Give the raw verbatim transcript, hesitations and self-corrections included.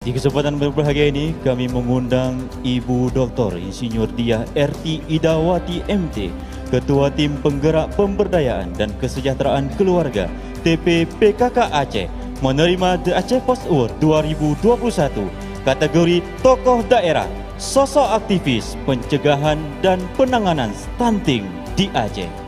Di kesempatan berbahagia ini, kami mengundang Ibu Doktor Insinyur Diah R T Idawati M T, Ketua Tim Penggerak Pemberdayaan dan Kesejahteraan Keluarga T P P K K Aceh, menerima The Aceh Post Award dua ribu dua puluh satu, kategori Tokoh Daerah, Sosok Aktivis Pencegahan dan Penanganan Stunting di Aceh.